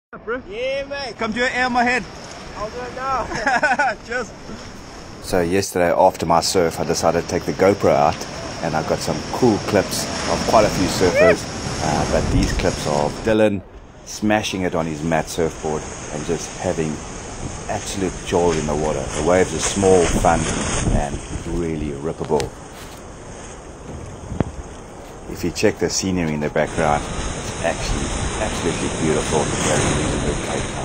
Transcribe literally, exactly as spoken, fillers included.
Bro. Yeah, mate. Come do it air my head. I'll do it now. Cheers. So yesterday after my surf, I decided to take the GoPro out, and I got some cool clips of quite a few surfers. Uh, but these clips are of Dylan smashing it on his mat surfboard and just having absolute joy in the water. The waves are small, fun, and really rippable. If you check the scenery in the background, it's actually absolutely beautiful here in Muizenberg.